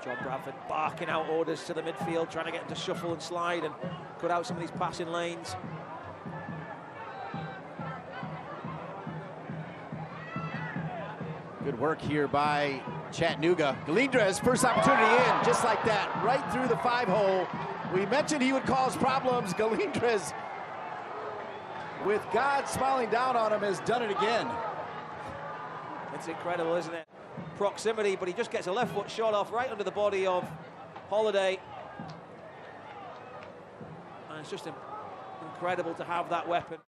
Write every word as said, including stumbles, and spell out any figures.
John Bradford barking out orders to the midfield, trying to get him to shuffle and slide and cut out some of these passing lanes. Good work here by Chattanooga. Galindrez, first opportunity in, just like that, right through the five hole. We mentioned he would cause problems. Galindrez, with God smiling down on him, has done it again. It's incredible, isn't it? Proximity, but he just gets a left foot shot off right under the body of Holiday. And it's just incredible to have that weapon.